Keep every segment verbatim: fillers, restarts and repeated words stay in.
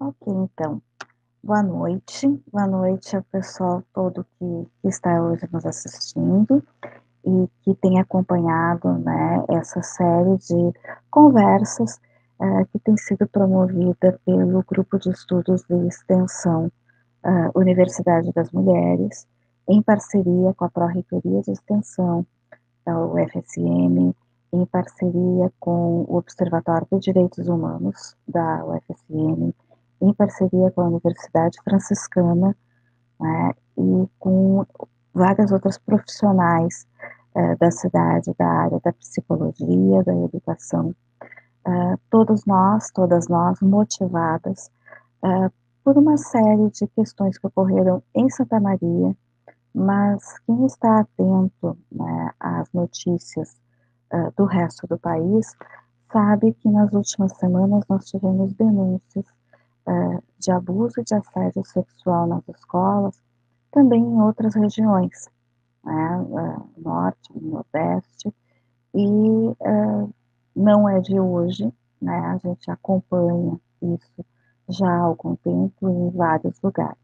Ok, então, boa noite, boa noite ao pessoal todo que, que está hoje nos assistindo e que tem acompanhado, né, essa série de conversas uh, que tem sido promovida pelo Grupo de Estudos de Extensão uh, Universidade das Mulheres, em parceria com a Pró-Reitoria de Extensão da U F S M, em parceria com o Observatório de Direitos Humanos da U F S M, em parceria com a Universidade Franciscana, né, e com várias outras profissionais eh, da cidade, da área da psicologia, da educação, uh, todos nós, todas nós motivadas uh, por uma série de questões que ocorreram em Santa Maria, mas quem está atento, né, às notícias uh, do resto do país sabe que nas últimas semanas nós tivemos denúncias uh, de abuso e de assédio sexual nas escolas, também em outras regiões, né, uh, norte, nordeste, e uh, não é de hoje, né, a gente acompanha isso já há algum tempo em vários lugares.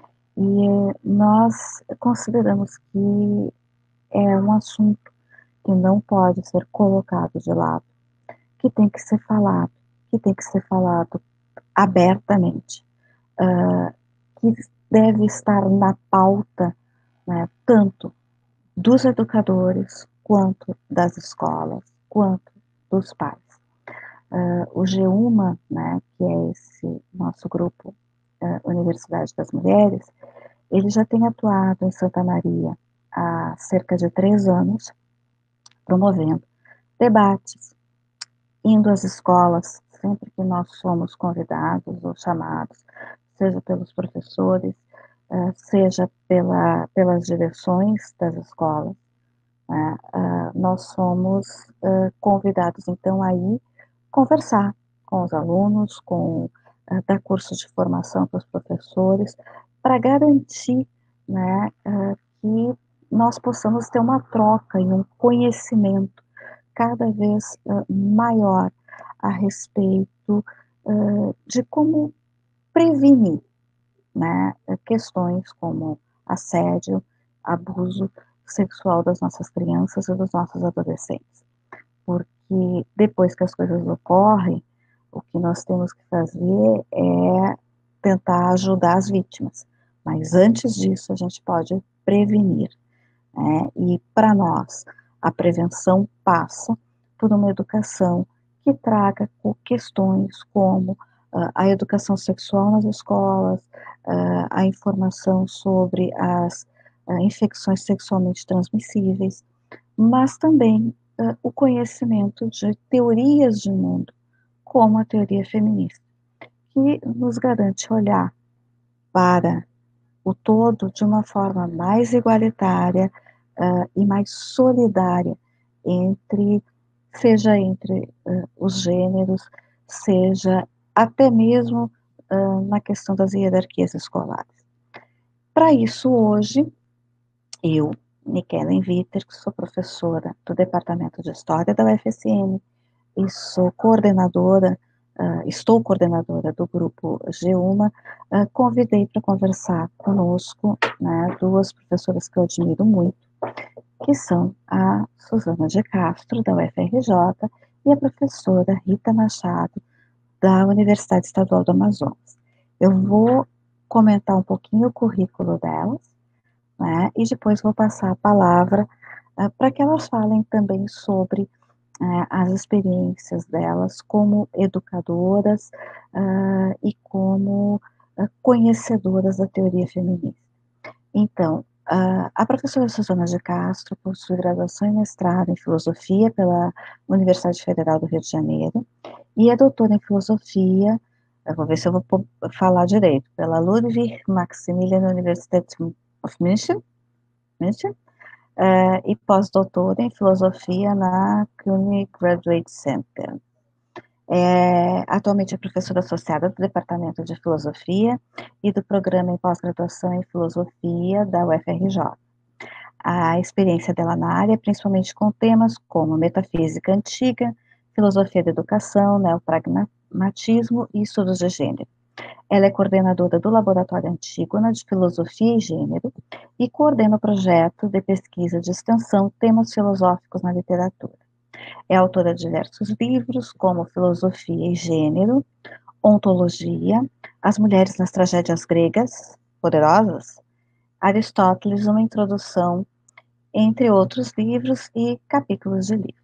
E nós consideramos que é um assunto que não pode ser colocado de lado, que tem que ser falado, que tem que ser falado abertamente, uh, que deve estar na pauta, né, tanto dos educadores, quanto das escolas, quanto dos pais. Uh, o GEUMA, né, que é esse nosso grupo uh, Universidade das Mulheres, ele já tem atuado em Santa Maria há cerca de três anos, promovendo debates, indo às escolas, sempre que nós somos convidados ou chamados, seja pelos professores, uh, seja pela, pelas direções das escolas, uh, uh, nós somos uh, convidados, então, a ir conversar com os alunos, com, uh, dar curso de formação para os professores, para garantir, né, uh, que nós possamos ter uma troca e um conhecimento cada vez uh, maior a respeito uh, de como prevenir, né, questões como assédio, abuso sexual das nossas crianças e dos nossos adolescentes. Porque depois que as coisas ocorrem, o que nós temos que fazer é tentar ajudar as vítimas. Mas antes disso, a gente pode prevenir, né? E para nós, a prevenção passa por uma educação que traga questões como uh, a educação sexual nas escolas, uh, a informação sobre as uh, infecções sexualmente transmissíveis, mas também uh, o conhecimento de teorias de mundo, como a teoria feminista, que nos garante olhar para o todo de uma forma mais igualitária uh, e mais solidária, entre, seja entre uh, os gêneros, seja até mesmo uh, na questão das hierarquias escolares. Para isso, hoje, eu, Nikellen Viter, que sou professora do Departamento de História da U F S M e sou coordenadora, uh, estou coordenadora do grupo GEUMA, uh, convidei para conversar conosco, né, duas professoras que eu admiro muito, que são a Suzana de Castro, da U F R J, e a professora Rita Machado, da Universidade Estadual do Amazonas. Eu vou comentar um pouquinho o currículo delas, né, e depois vou passar a palavra uh, para que elas falem também sobre uh, as experiências delas como educadoras uh, e como uh, conhecedoras da teoria feminista. Então, uh, a professora Suzana de Castro possui graduação e mestrado em filosofia pela Universidade Federal do Rio de Janeiro e é doutora em filosofia, eu vou ver se eu vou falar direito, pela Ludwig Maximilian Universität of München, München uh, e pós-doutora em filosofia na C U N Y Graduate Center. É, atualmente é professora associada do Departamento de Filosofia e do Programa em Pós-Graduação em Filosofia da U F R J. A experiência dela na área é principalmente com temas como metafísica antiga, filosofia da educação, neopragmatismo e estudos de gênero. Ela é coordenadora do Laboratório Antígona de Filosofia e Gênero e coordena o projeto de pesquisa de extensão Temas Filosóficos na Literatura. É autora de diversos livros, como Filosofia e Gênero, Ontologia, As Mulheres nas Tragédias Gregas, Poderosas, Aristóteles, uma introdução, entre outros livros e capítulos de livros.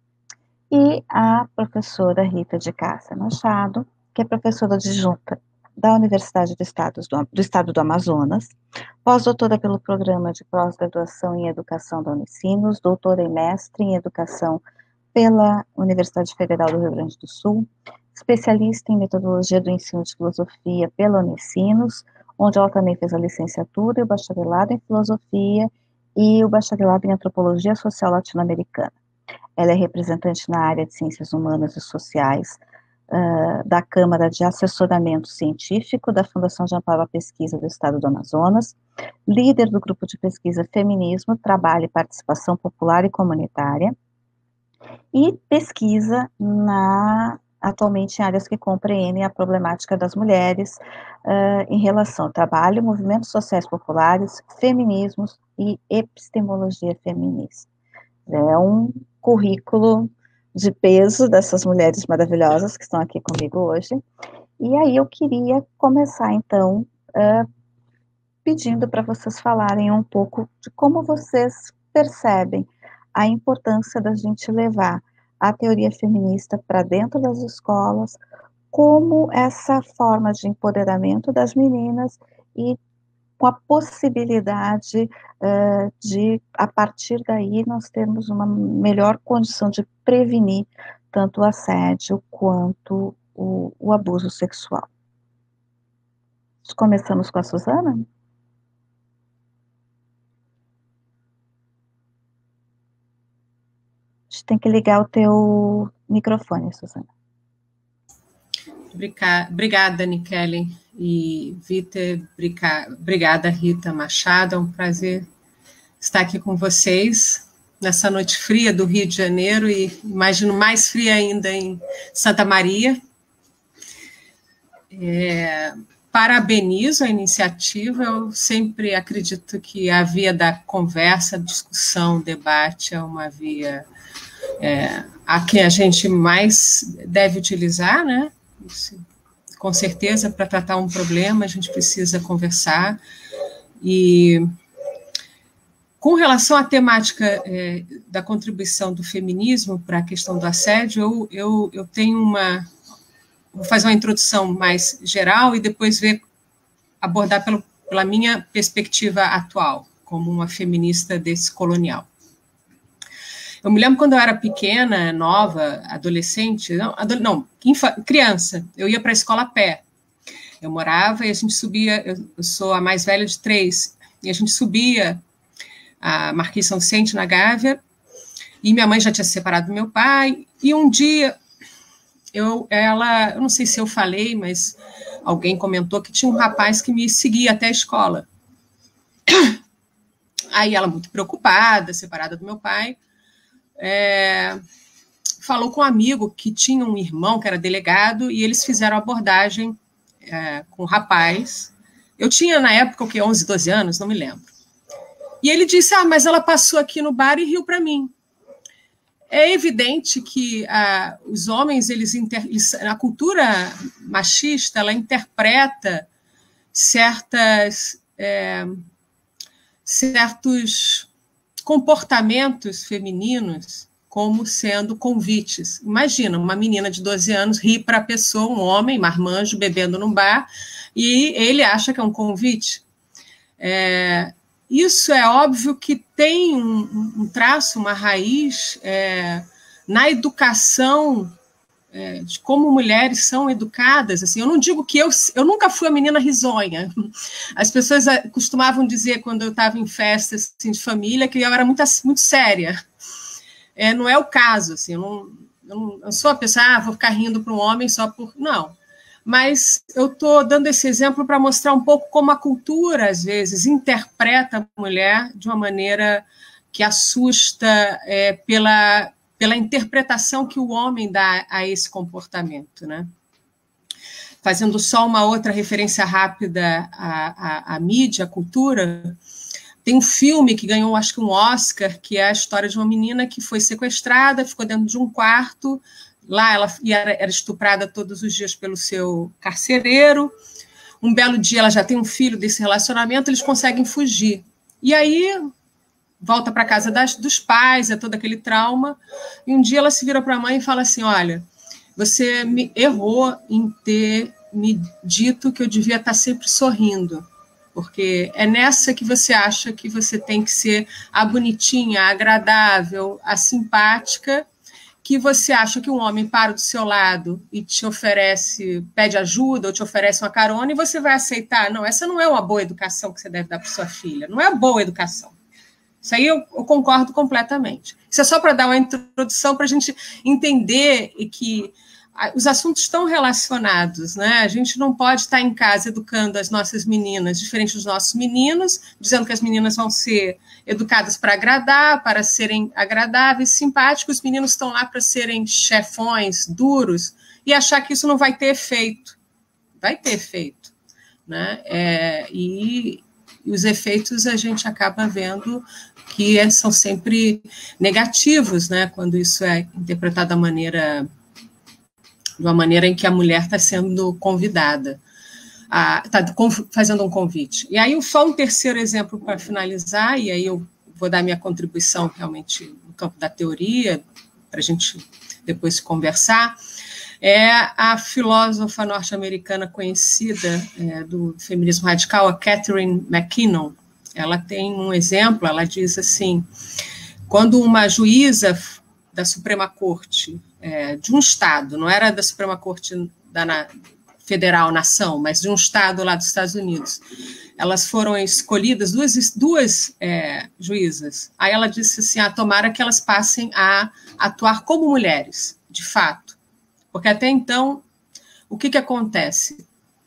E a professora Rita de Cássia Machado, que é professora adjunta da Universidade do Estado do, do, Estado do Amazonas, pós-doutora pelo Programa de Pós-Graduação em Educação da Unicinos, doutora e mestre em Educação pela Universidade Federal do Rio Grande do Sul, especialista em Metodologia do Ensino de Filosofia pela Unicinos, onde ela também fez a licenciatura e o bacharelado em Filosofia e o bacharelado em Antropologia Social Latino-Americana. Ela é representante na área de Ciências Humanas e Sociais uh, da Câmara de Assessoramento Científico da Fundação de Amparo à Pesquisa do Estado do Amazonas, líder do grupo de pesquisa Feminismo, Trabalho e Participação Popular e Comunitária, e pesquisa na, atualmente em áreas que compreendem a problemática das mulheres uh, em relação ao trabalho, movimentos sociais populares, feminismos e epistemologia feminista. É um currículo de peso dessas mulheres maravilhosas que estão aqui comigo hoje. E aí eu queria começar, então, uh, pedindo para vocês falarem um pouco de como vocês percebem a importância da gente levar a teoria feminista para dentro das escolas, como essa forma de empoderamento das meninas e com a possibilidade uh, de, a partir daí, nós termos uma melhor condição de prevenir tanto o assédio quanto o, o abuso sexual. Começamos com a Suzana? A gente tem que ligar o teu microfone, Suzana. Obrigada, Nikele e Vitor. Obrigada, Rita Machado. É um prazer estar aqui com vocês nessa noite fria do Rio de Janeiro e imagino mais fria ainda em Santa Maria. É, parabenizo a iniciativa. Eu sempre acredito que a via da conversa, discussão, debate é uma via é, a que a gente mais deve utilizar, né? Com certeza, para tratar um problema, a gente precisa conversar. E, com relação à temática é, da contribuição do feminismo para a questão do assédio, eu, eu, eu tenho uma... Vou fazer uma introdução mais geral e depois ver, abordar pelo, pela minha perspectiva atual, como uma feminista descolonial. Eu me lembro quando eu era pequena, nova, adolescente, não, adole, não criança, eu ia para a escola a pé. Eu morava e a gente subia, eu, eu sou a mais velha de três, e a gente subia a Marquês São Vicente, na Gávea, e minha mãe já tinha se separado do meu pai, e um dia, eu, ela, eu não sei se eu falei, mas alguém comentou que tinha um rapaz que me seguia até a escola. Aí ela, muito preocupada, separada do meu pai, É, falou com um amigo que tinha um irmão que era delegado e eles fizeram abordagem é, com o rapaz. Eu tinha na época o que, onze, doze anos, não me lembro. E ele disse, ah, mas ela passou aqui no bar e riu para mim. É evidente que ah, os homens, eles, inter... a cultura machista, ela interpreta certas, é, certos comportamentos femininos como sendo convites. Imagina, uma menina de doze anos ri para a pessoa, um homem, marmanjo, bebendo num bar, e ele acha que é um convite. É, isso é óbvio que tem um, um traço, uma raiz é, na educação é, de como mulheres são educadas. Assim, eu não digo que eu, eu nunca fui a menina risonha. As pessoas costumavam dizer, quando eu estava em festas assim, de família, que eu era muito, muito séria. É, não é o caso. Assim, eu, não, eu não eu sou a pessoa, ah, vou ficar rindo para um homem só por... Não. Mas eu estou dando esse exemplo para mostrar um pouco como a cultura, às vezes, interpreta a mulher de uma maneira que assusta é, pela... pela interpretação que o homem dá a esse comportamento, né? fazendo só uma outra referência rápida à, à, à mídia, à cultura, tem um filme que ganhou, acho que um Oscar, que é a história de uma menina que foi sequestrada, ficou dentro de um quarto, lá ela era estuprada todos os dias pelo seu carcereiro. Um belo dia ela já tem um filho desse relacionamento, eles conseguem fugir. E aí volta para a casa das, dos pais, é todo aquele trauma, e um dia ela se vira para a mãe e fala assim, olha, você me errou em ter me dito que eu devia estar sempre sorrindo, porque é nessa que você acha que você tem que ser a bonitinha, a agradável, a simpática, que você acha que um homem para do seu lado e te oferece, pede ajuda ou te oferece uma carona e você vai aceitar. Não, essa não é uma boa educação que você deve dar para sua filha, não é boa educação. Isso aí eu, eu concordo completamente. Isso é só para dar uma introdução para a gente entender que os assuntos estão relacionados, né? A gente não pode estar em casa educando as nossas meninas, diferente dos nossos meninos, dizendo que as meninas vão ser educadas para agradar, para serem agradáveis, simpáticos, os meninos estão lá para serem chefões, duros, e achar que isso não vai ter efeito. Vai ter efeito, né? É, e, e os efeitos a gente acaba vendo que é, são sempre negativos, né? Quando isso é interpretado da maneira... de uma maneira em que a mulher está sendo convidada, está fazendo um convite. E aí, só um terceiro exemplo para finalizar, e aí eu vou dar minha contribuição realmente no campo da teoria, para a gente depois conversar, é a filósofa norte-americana conhecida é, do feminismo radical, a Catherine McKinnon. Ela tem um exemplo, ela diz assim, quando uma juíza da Suprema Corte é, de um estado, não era da Suprema Corte da na, Federal Nação, mas de um estado lá dos Estados Unidos, elas foram escolhidas, duas, duas é, juízas, aí ela disse assim, ah, tomara que elas passem a atuar como mulheres, de fato, porque até então, o que, que acontece?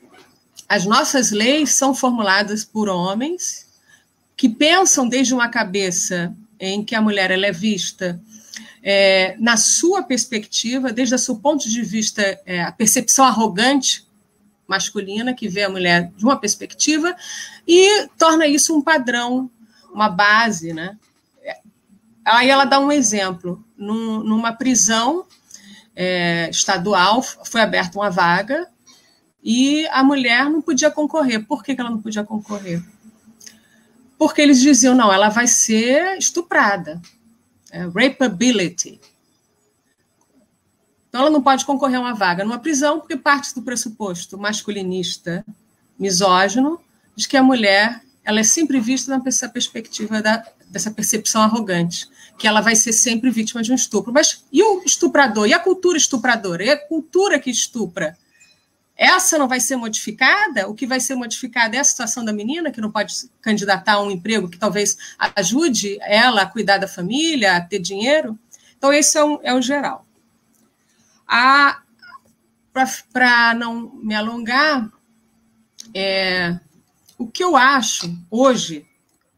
As nossas leis são formuladas por homens que pensam desde uma cabeça em que a mulher ela é vista É, na sua perspectiva, desde o seu ponto de vista, é, a percepção arrogante masculina, que vê a mulher de uma perspectiva, e torna isso um padrão, uma base, né? Aí ela dá um exemplo. Num, numa prisão é, estadual, foi aberta uma vaga, e a mulher não podia concorrer. Por que ela não podia concorrer? Porque eles diziam, não, ela vai ser estuprada. Rapeability. Então, ela não pode concorrer a uma vaga numa prisão porque parte do pressuposto masculinista, misógino, de que a mulher ela é sempre vista nessa perspectiva da, dessa percepção arrogante, que ela vai ser sempre vítima de um estupro. Mas e o estuprador? E a cultura estupradora? E a cultura que estupra? Essa não vai ser modificada? O que vai ser modificado é a situação da menina, que não pode se candidatar a um emprego que talvez ajude ela a cuidar da família, a ter dinheiro? Então, esse é o, é o geral. Para não me alongar, é, o que eu acho hoje,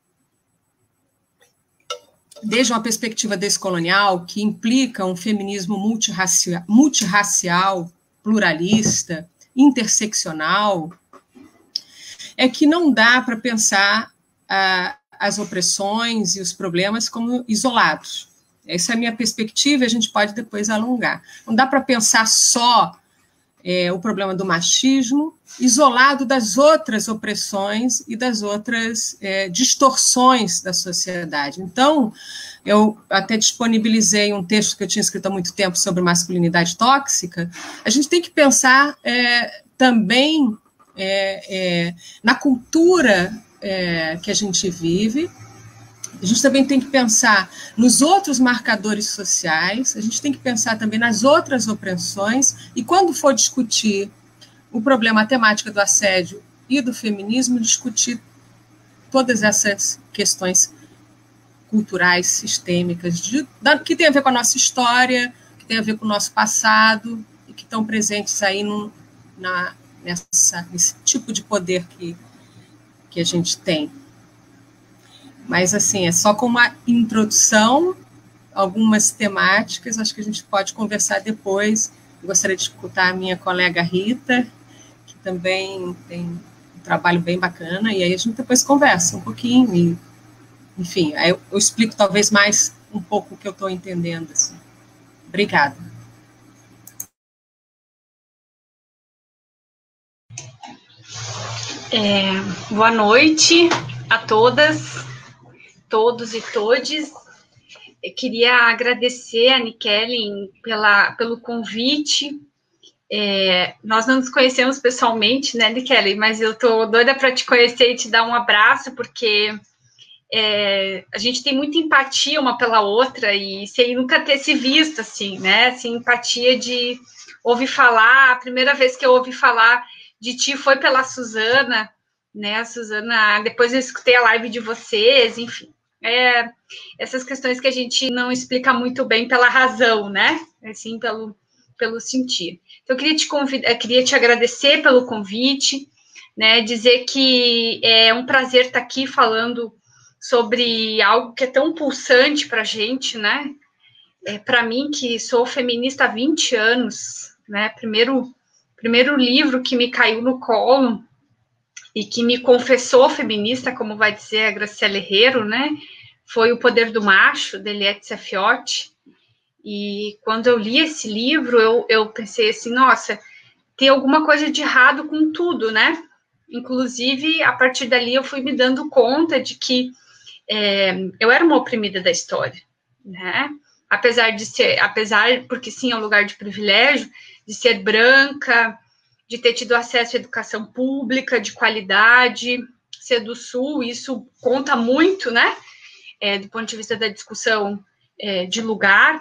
desde uma perspectiva descolonial, que implica um feminismo multirracial, multirracial pluralista, interseccional, é que não dá para pensar ah, as opressões e os problemas como isolados. Essa é a minha perspectiva, a gente pode depois alongar. Não dá para pensar só é, o problema do machismo isolado das outras opressões e das outras é, distorções da sociedade. Então, eu até disponibilizei um texto que eu tinha escrito há muito tempo sobre masculinidade tóxica. A gente tem que pensar é, também é, é, na cultura é, que a gente vive. A gente também tem que pensar nos outros marcadores sociais, a gente tem que pensar também nas outras opressões, e quando for discutir o problema, a temática do assédio e do feminismo, discutir todas essas questões culturais, sistêmicas, de, da, que tem a ver com a nossa história, que tem a ver com o nosso passado, e que estão presentes aí no, na, nessa, nesse tipo de poder que, que a gente tem. Mas, assim, é só com uma introdução, algumas temáticas, acho que a gente pode conversar depois. Eu gostaria de escutar a minha colega Rita, também tem um trabalho bem bacana, e aí a gente depois conversa um pouquinho, e, enfim, aí eu, eu explico talvez mais um pouco o que eu estou entendendo. Assim. Obrigada. É, boa noite a todas, todos e todes. Eu queria agradecer a Nikellen pela, pelo convite. É, nós não nos conhecemos pessoalmente, né, Nikellen? Mas eu tô doida para te conhecer e te dar um abraço, porque é, a gente tem muita empatia uma pela outra e sem nunca ter se visto, assim, né? Assim, empatia de ouvir falar. A primeira vez que eu ouvi falar de ti foi pela Suzana, né? A Suzana, depois eu escutei a live de vocês, enfim. É, essas questões que a gente não explica muito bem pela razão, né? Assim, pelo, pelo sentir. Então, eu queria te convidar, queria te agradecer pelo convite, né? Dizer que é um prazer estar aqui falando sobre algo que é tão pulsante para a gente, né? É, para mim, que sou feminista há vinte anos, né? Primeiro, primeiro livro que me caiu no colo e que me confessou feminista, como vai dizer a Graciela Herrero, né? Foi O Poder do Macho, de Eliette Safioti. E quando eu li esse livro, eu, eu pensei assim, nossa, tem alguma coisa de errado com tudo, né? Inclusive, a partir dali, eu fui me dando conta de que é, eu era uma oprimida da história, né? Apesar de ser, apesar, porque sim, é um lugar de privilégio, de ser branca, de ter tido acesso à educação pública, de qualidade, ser do Sul, isso conta muito, né? É, do ponto de vista da discussão é, de lugar.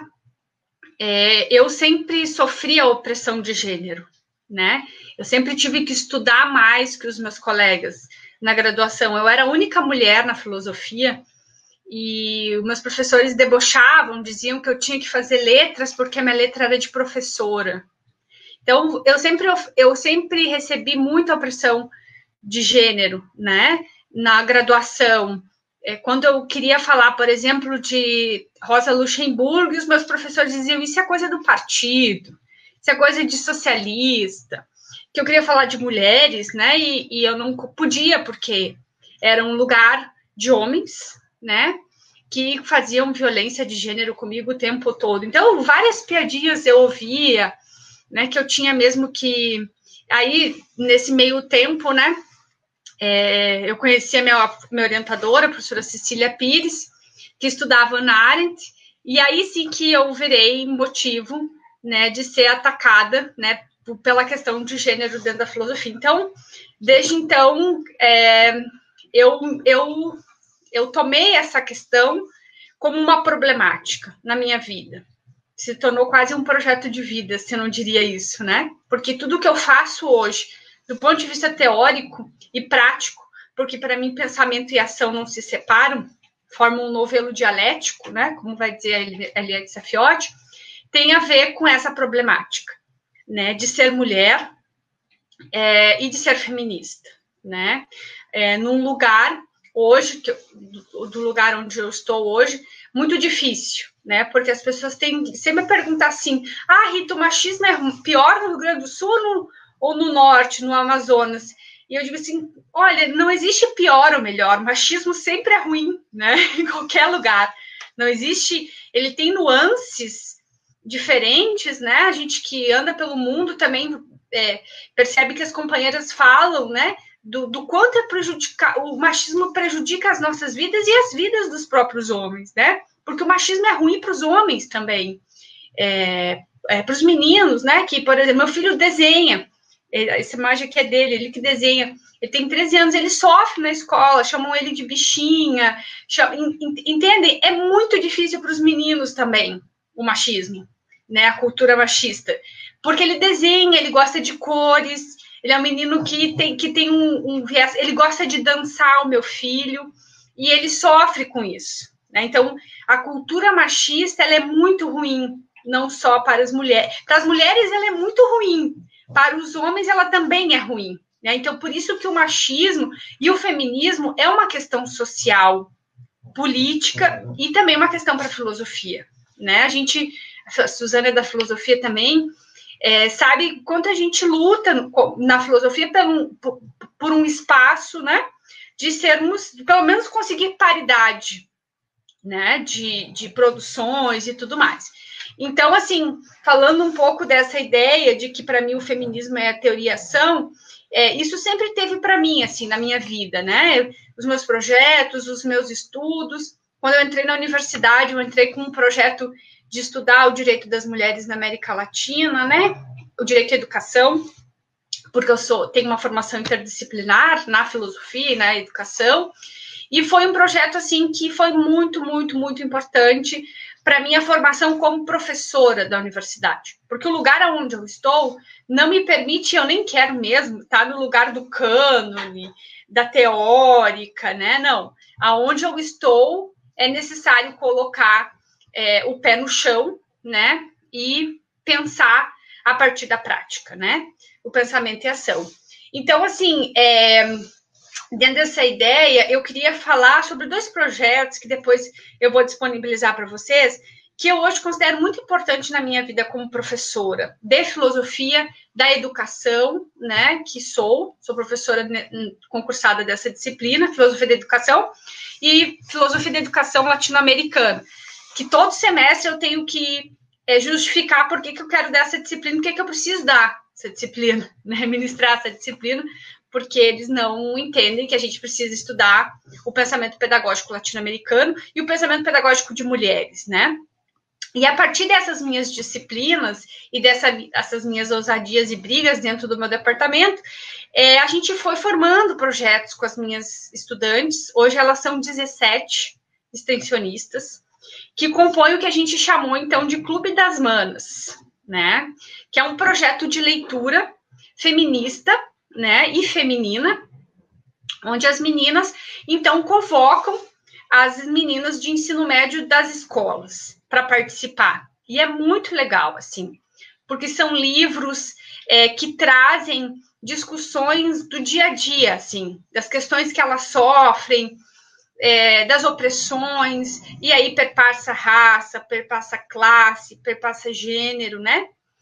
É, eu sempre sofri a opressão de gênero, né? Eu sempre tive que estudar mais que os meus colegas na graduação. Eu era a única mulher na filosofia e os meus professores debochavam, diziam que eu tinha que fazer letras porque a minha letra era de professora. Então, eu sempre, eu sempre recebi muita opressão de gênero, né? Na graduação. Quando eu queria falar, por exemplo, de Rosa Luxemburgo, os meus professores diziam, isso é coisa do partido, isso é coisa de socialista. Que eu queria falar de mulheres, né? E, e eu não podia, porque era um lugar de homens, né? Que faziam violência de gênero comigo o tempo todo. Então, várias piadinhas eu ouvia, né? Que eu tinha mesmo que... Aí, nesse meio tempo, né? É, eu conheci a minha, minha orientadora, a professora Cecília Pires, que estudava na Arendt, e aí sim que eu virei motivo, né, de ser atacada, né, pela questão de gênero dentro da filosofia. Então, desde então, é, eu, eu, eu tomei essa questão como uma problemática na minha vida. Se tornou quase um projeto de vida, se eu não diria isso, né? Porque tudo que eu faço hoje, do ponto de vista teórico e prático, porque para mim pensamento e ação não se separam, formam um novelo dialético, né? Como vai dizer a Eliette Safioti, tem a ver com essa problemática, né? De ser mulher é, e de ser feminista, né? É, num lugar hoje, que eu, do, do lugar onde eu estou hoje, muito difícil, né? Porque as pessoas têm sempre perguntar assim: ah, Rita, o machismo é pior no Rio Grande do Sul ou no, ou no norte, no Amazonas? E eu digo assim: olha, não existe pior ou melhor, o machismo sempre é ruim, né? Em qualquer lugar. Não existe, ele tem nuances diferentes, né? A gente que anda pelo mundo também é, percebe que as companheiras falam, né? Do, do quanto é prejudicar, o machismo prejudica as nossas vidas e as vidas dos próprios homens, né? Porque o machismo é ruim para os homens também, é, é, para os meninos, né? Que, por exemplo, meu filho desenha, essa imagem aqui é dele, ele que desenha, ele tem treze anos, ele sofre na escola, chamam ele de bichinha, chamam, entendem? É muito difícil para os meninos também, o machismo, né? A cultura machista, porque ele desenha, ele gosta de cores, ele é um menino que tem, que tem um, um viés, ele gosta de dançar, o meu filho, e ele sofre com isso, né? Então, a cultura machista, ela é muito ruim, não só para as mulheres. Para as mulheres, ela é muito ruim. Para os homens, ela também é ruim, né? Então, por isso que o machismo e o feminismo é uma questão social, política e também uma questão para a filosofia, né? A gente, a Suzana é da filosofia também, é, sabe quanto a gente luta na filosofia por, por, por um espaço, né, de sermos, pelo menos conseguir paridade, né, de, de produções e tudo mais. Então, assim, falando um pouco dessa ideia de que, para mim, o feminismo é a teoria-ação, é, isso sempre teve para mim, assim, na minha vida, né, os meus projetos, os meus estudos. Quando eu entrei na universidade, eu entrei com um projeto de estudar o direito das mulheres na América Latina, né, o direito à educação, porque eu sou, tenho uma formação interdisciplinar na filosofia e na educação, e foi um projeto, assim, que foi muito, muito, muito importante para a minha formação como professora da universidade, porque o lugar onde eu estou não me permite, eu nem quero mesmo estar no lugar do cânone, da teórica, né, não, aonde eu estou é necessário colocar é, o pé no chão, né, e pensar a partir da prática, né, o pensamento e ação. Então, assim, é, dentro dessa ideia, eu queria falar sobre dois projetos que depois eu vou disponibilizar para vocês, que eu hoje considero muito importante na minha vida como professora de filosofia da educação, né, que sou, sou professora concursada dessa disciplina, filosofia da educação, e filosofia da educação latino-americana, que todo semestre eu tenho que é, justificar por que, que eu quero dar essa disciplina, por que, que eu preciso dar essa disciplina, né, ministrar essa disciplina, porque eles não entendem que a gente precisa estudar o pensamento pedagógico latino-americano e o pensamento pedagógico de mulheres, né? E a partir dessas minhas disciplinas e dessa, dessas minhas ousadias e brigas dentro do meu departamento, é, a gente foi formando projetos com as minhas estudantes. Hoje elas são dezessete extensionistas, que compõem o que a gente chamou, então, de Clube das Manas, né? Que é um projeto de leitura feminista, né, e feminina, onde as meninas, então, convocam as meninas de ensino médio das escolas para participar. E é muito legal, assim, porque são livros é, que trazem discussões do dia a dia, assim, das questões que elas sofrem, é, das opressões, e aí perpassa raça, perpassa classe, perpassa gênero, né?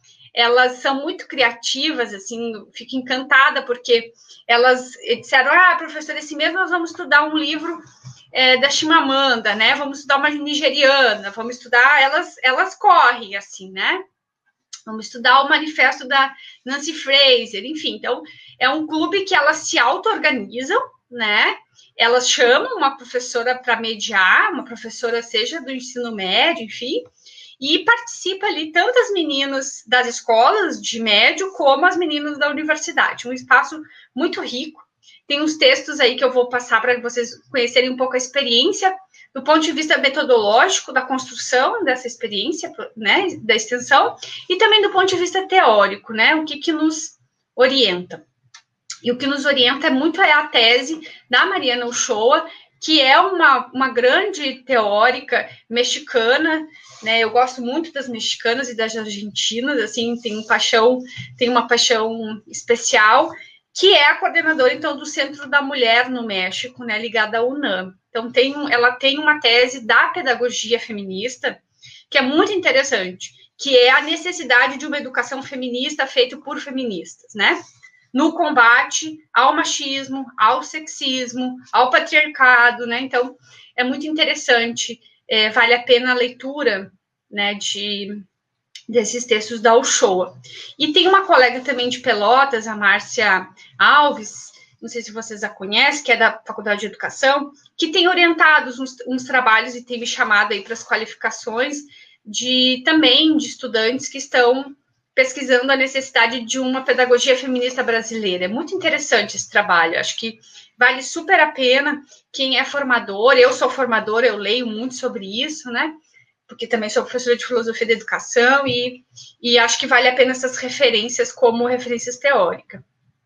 Elas são muito criativas, assim, fico encantada, porque elas disseram, ah, professora, esse mês nós vamos estudar um livro é, da Chimamanda, né, vamos estudar uma nigeriana, vamos estudar, elas, elas correm, assim, né, vamos estudar o manifesto da Nancy Fraser, enfim, então, é um clube que elas se auto-organizam, né, elas chamam uma professora para mediar, uma professora seja do ensino médio, enfim, e participa ali tanto as meninas das escolas de médio como as meninas da universidade. Um espaço muito rico. Tem uns textos aí que eu vou passar para vocês conhecerem um pouco a experiência do ponto de vista metodológico da construção dessa experiência, né, da extensão, e também do ponto de vista teórico, né, o que que nos orienta. E o que nos orienta muito é a tese da Mariana Ochoa, que é uma, uma grande teórica mexicana, né? Eu gosto muito das mexicanas e das argentinas, assim, tem um paixão, tem uma paixão especial, que é a coordenadora, então, do Centro da Mulher no México, né, ligada à UNAM. Então, tem, ela tem uma tese da pedagogia feminista, que é muito interessante, que é a necessidade de uma educação feminista feita por feministas, né? No combate ao machismo, ao sexismo, ao patriarcado, né? Então, é muito interessante, é, vale a pena a leitura, né, de, desses textos da Ochoa. E tem uma colega também de Pelotas, a Márcia Alves, não sei se vocês a conhecem, que é da Faculdade de Educação, que tem orientado uns, uns trabalhos e tem me chamado aí para as qualificações de, também de estudantes que estão pesquisando a necessidade de uma pedagogia feminista brasileira. É muito interessante esse trabalho, acho que vale super a pena quem é formador, eu sou formadora, eu leio muito sobre isso, né, porque também sou professora de filosofia da educação e, e acho que vale a pena essas referências como referências teóricas.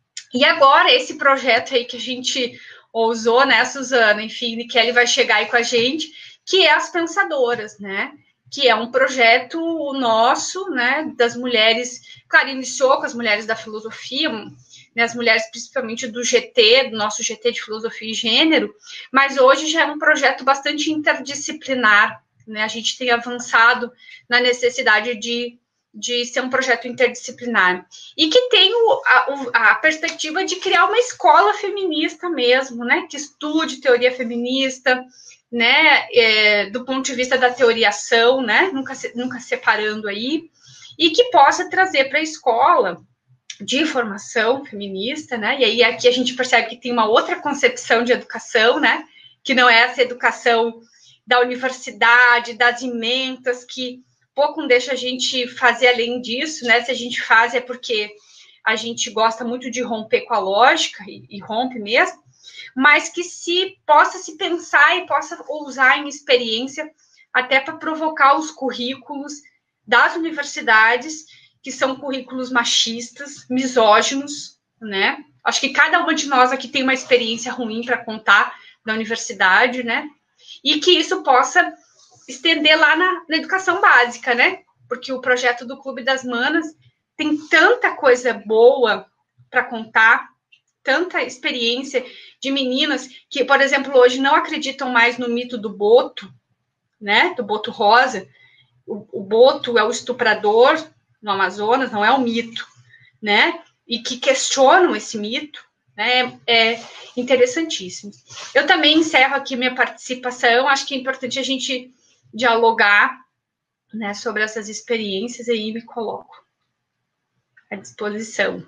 E agora, esse projeto aí que a gente ousou, né, Suzana, enfim, Kelly vai chegar aí com a gente, que é As Pensadoras, né, que é um projeto nosso, né, das mulheres, claro, iniciou com as mulheres da filosofia, né, as mulheres principalmente do G T, do nosso G T de Filosofia e Gênero, mas hoje já é um projeto bastante interdisciplinar, né, a gente tem avançado na necessidade de de ser um projeto interdisciplinar, e que tem o, a, a perspectiva de criar uma escola feminista mesmo, né, que estude teoria feminista, né, é, do ponto de vista da teoriação, né, nunca, nunca separando aí, e que possa trazer para a escola de formação feminista, né, e aí aqui a gente percebe que tem uma outra concepção de educação, né, que não é essa educação da universidade, das ementas, que pouco deixa a gente fazer além disso, né? Se a gente faz é porque a gente gosta muito de romper com a lógica, e, e rompe mesmo, mas que se possa se pensar e possa usar em experiência até para provocar os currículos das universidades, que são currículos machistas, misóginos, né? Acho que cada uma de nós aqui tem uma experiência ruim para contar da universidade, né? E que isso possa estender lá na, na educação básica, né? Porque o projeto do Clube das Manas tem tanta coisa boa para contar, tanta experiência de meninas que, por exemplo, hoje não acreditam mais no mito do boto, né? Do boto rosa. O, o boto é o estuprador no Amazonas, não é um mito, né? E que questionam esse mito, né? É, é interessantíssimo. Eu também encerro aqui minha participação. Acho que é importante a gente dialogar, né, sobre essas experiências, e aí me coloco à disposição.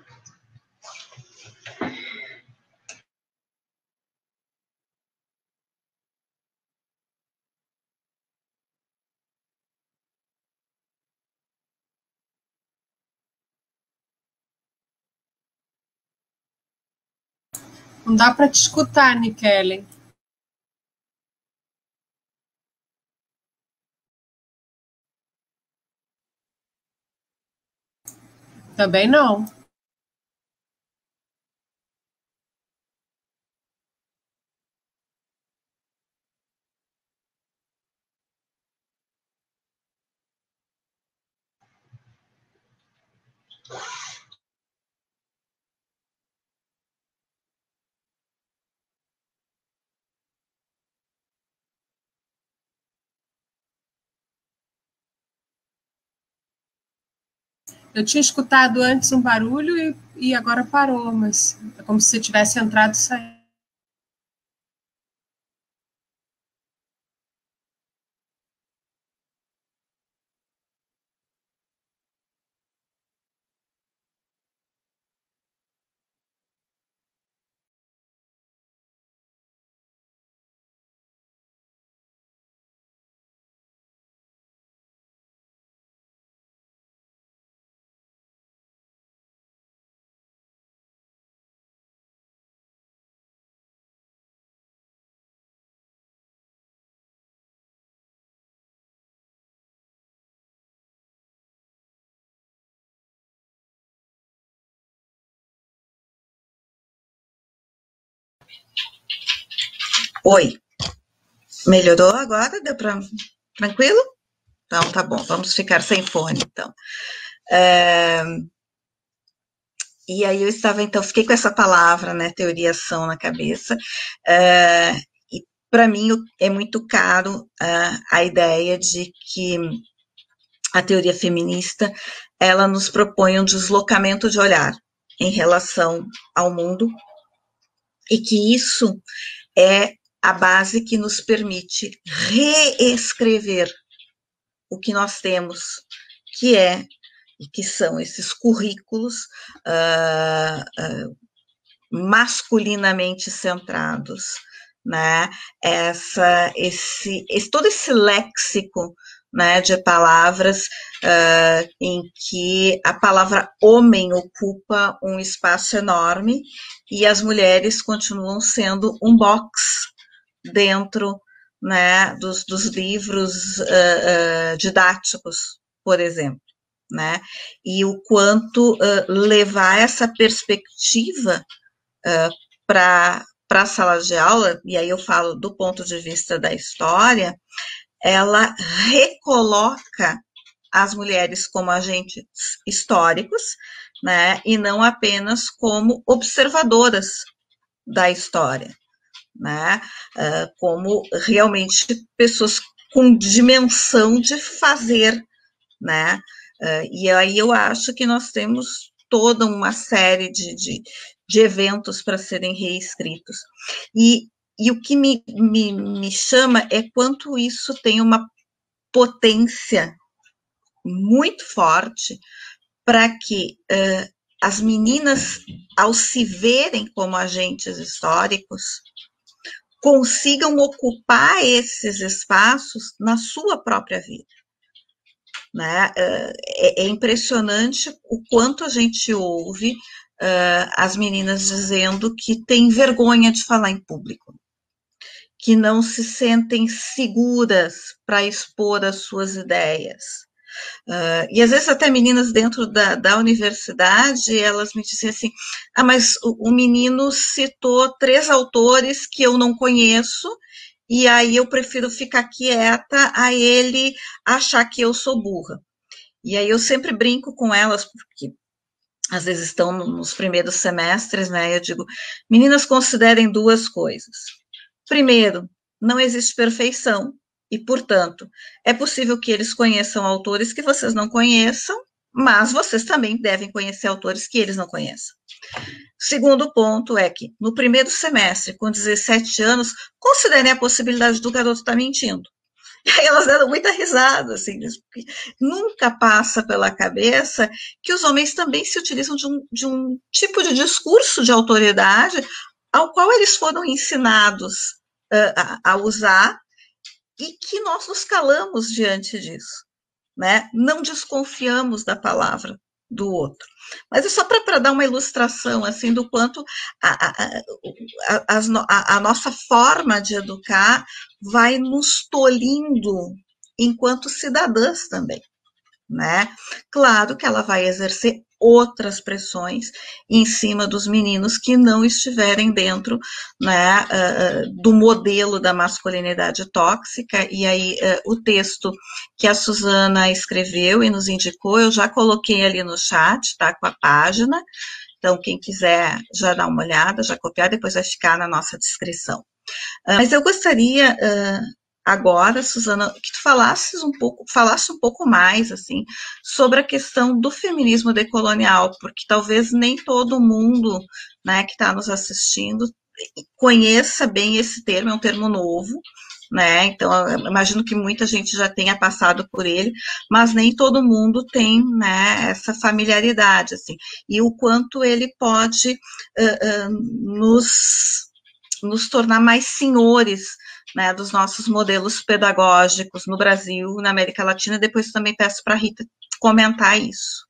Não dá para te escutar, Nikellen. Também não. Eu tinha escutado antes um barulho e, e agora parou, mas é como se você tivesse entrado e saído. Oi, melhorou agora? Deu para... Tranquilo? Então, tá bom, vamos ficar sem fone, então. É... E aí eu estava, então, fiquei com essa palavra, né, teoriação na cabeça, é... e para mim é muito caro é, a ideia de que a teoria feminista, ela nos propõe um deslocamento de olhar em relação ao mundo, e que isso é a base que nos permite reescrever o que nós temos, que é, e que são esses currículos uh, uh, masculinamente centrados, né? Essa, esse, esse, todo esse léxico, né, de palavras uh, em que a palavra homem ocupa um espaço enorme e as mulheres continuam sendo um box dentro, né, dos, dos livros uh, uh, didáticos, por exemplo, né, e o quanto uh, levar essa perspectiva uh, para a sala de aula, e aí eu falo do ponto de vista da história, ela recoloca as mulheres como agentes históricos, né, e não apenas como observadoras da história, né, uh, como realmente pessoas com dimensão de fazer, né, Uh, e aí eu acho que nós temos toda uma série de, de, de eventos para serem reescritos. E, e o que me, me, me chama é quanto isso tem uma potência muito forte para que uh, as meninas, ao se verem como agentes históricos, consigam ocupar esses espaços na sua própria vida. Né? É, é impressionante o quanto a gente ouve uh, as meninas dizendo que tem vergonha de falar em público, que não se sentem seguras para expor as suas ideias. Uh, e às vezes até meninas dentro da, da universidade, elas me dizem assim, ah, mas o, o menino citou três autores que eu não conheço, e aí eu prefiro ficar quieta a ele achar que eu sou burra. E aí eu sempre brinco com elas, porque às vezes estão nos primeiros semestres, né, eu digo, meninas, considerem duas coisas. Primeiro, não existe perfeição, e, portanto, é possível que eles conheçam autores que vocês não conheçam, mas vocês também devem conhecer autores que eles não conheçam. Segundo ponto é que, no primeiro semestre, com dezessete anos, considerem a possibilidade do garoto estar mentindo. E aí elas deram muita risada, assim, porque nunca passa pela cabeça que os homens também se utilizam de um, de um tipo de discurso de autoridade ao qual eles foram ensinados uh, a, a usar, e que nós nos calamos diante disso, né? Não desconfiamos da palavra do outro. Mas é só para dar uma ilustração, assim, do quanto a, a, a, a, a nossa forma de educar vai nos tolhindo enquanto cidadãs também, né? Claro que ela vai exercer outras pressões em cima dos meninos que não estiverem dentro, né, uh, do modelo da masculinidade tóxica. E aí uh, o texto que a Suzana escreveu e nos indicou, eu já coloquei ali no chat, tá, com a página, então quem quiser já dar uma olhada, já copiar, depois vai ficar na nossa descrição. Uh, mas eu gostaria... Uh, Agora, Suzana, que tu falasses um pouco, falasse um pouco mais, assim, sobre a questão do feminismo decolonial, porque talvez nem todo mundo, né, que está nos assistindo conheça bem esse termo, é um termo novo, né, então eu imagino que muita gente já tenha passado por ele, mas nem todo mundo tem, né, essa familiaridade, assim, e o quanto ele pode uh, uh, nos, nos tornar mais senhores, né, dos nossos modelos pedagógicos no Brasil, na América Latina. Depois também peço para a Rita comentar isso.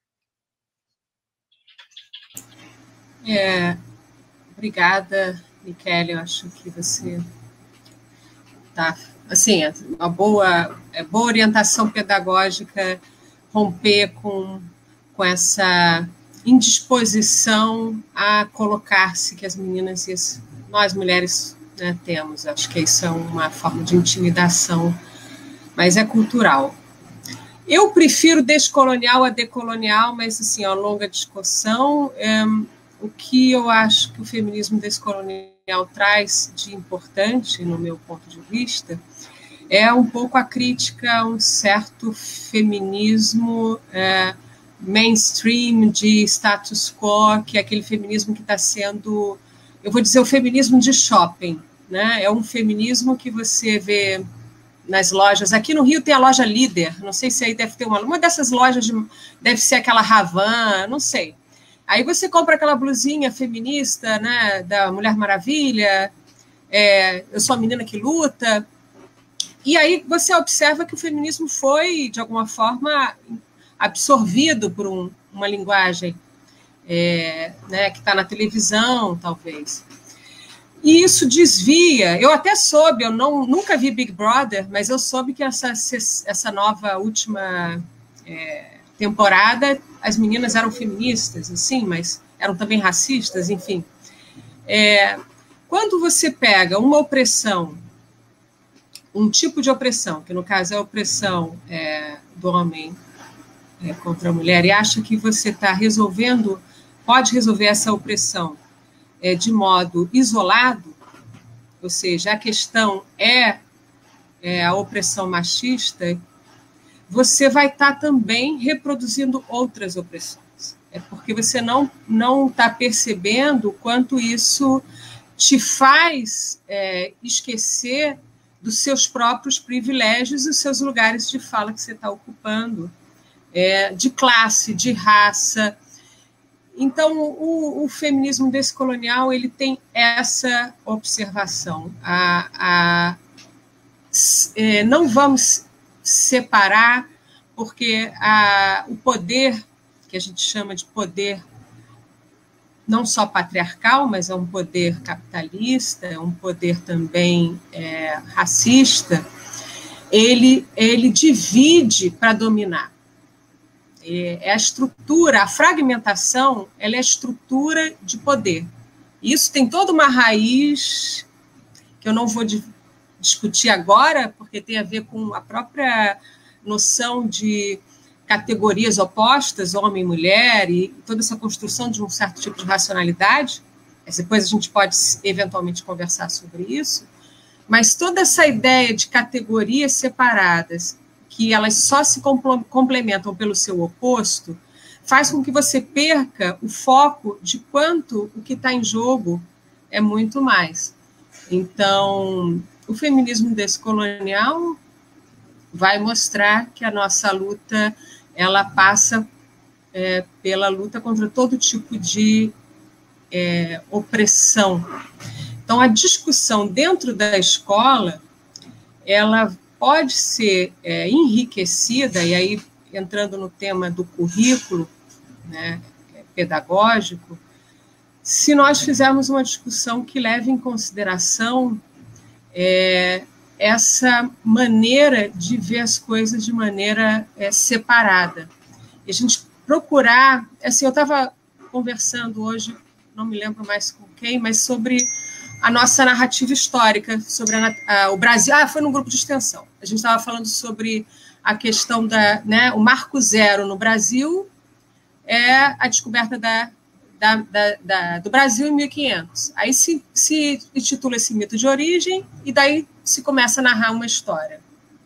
É, obrigada, Michele, eu acho que você tá, assim, uma boa, é, boa orientação pedagógica, romper com, com essa indisposição a colocar-se que as meninas e as, nós mulheres, né, temos. Acho que isso é uma forma de intimidação, mas é cultural. Eu prefiro descolonial a decolonial, mas, assim, a longa discussão, é, o que eu acho que o feminismo descolonial traz de importante, no meu ponto de vista, é um pouco a crítica a um certo feminismo é, mainstream de status quo, que é aquele feminismo que está sendo, eu vou dizer, o feminismo de shopping, né? É um feminismo que você vê nas lojas. Aqui no Rio tem a loja Líder, não sei se aí deve ter uma, uma dessas lojas, de, deve ser aquela Ravan, não sei. Aí você compra aquela blusinha feminista, né, da Mulher Maravilha, é, eu sou a menina que luta, e aí você observa que o feminismo foi, de alguma forma, absorvido por um, uma linguagem é, né, que está na televisão, talvez. E isso desvia. Eu até soube, eu não, nunca vi Big Brother, mas eu soube que essa, essa nova última é, temporada, as meninas eram feministas, assim, mas eram também racistas, enfim. É, quando você pega uma opressão, um tipo de opressão, que no caso é a opressão é, do homem é, contra a mulher, e acha que você está resolvendo, pode resolver essa opressão é, de modo isolado, ou seja, a questão é, é a opressão machista, você vai estar também reproduzindo outras opressões. É porque você não não está percebendo o quanto isso te faz é, esquecer dos seus próprios privilégios e os seus lugares de fala que você está ocupando, é, de classe, de raça. Então, o, o feminismo descolonial ele tem essa observação. A, a, é, não vamos separar, porque a, o poder, que a gente chama de poder não só patriarcal, mas é um poder capitalista, é um poder também é, racista, ele, ele divide para dominar. É a estrutura, a fragmentação, ela é a estrutura de poder. Isso tem toda uma raiz que eu não vou discutir agora, porque tem a ver com a própria noção de categorias opostas, homem e mulher, e toda essa construção de um certo tipo de racionalidade. Depois a gente pode eventualmente conversar sobre isso, mas toda essa ideia de categorias separadas, que elas só se complementam pelo seu oposto, faz com que você perca o foco de quanto o que está em jogo é muito mais. Então, o feminismo descolonial vai mostrar que a nossa luta ela passa é, pela luta contra todo tipo de é, opressão. Então, a discussão dentro da escola, ela pode ser é, enriquecida, e aí entrando no tema do currículo, né, pedagógico, se nós fizermos uma discussão que leve em consideração é, essa maneira de ver as coisas de maneira é, separada. E a gente procurar, assim, eu estava conversando hoje, não me lembro mais com quem, mas sobre a nossa narrativa histórica, sobre a, a, o Brasil. Ah, foi num grupo de extensão. A gente estava falando sobre a questão da, né, o marco zero no Brasil é a descoberta da, da, da, da, do Brasil em mil e quinhentos. Aí se, se intitula esse mito de origem e daí se começa a narrar uma história.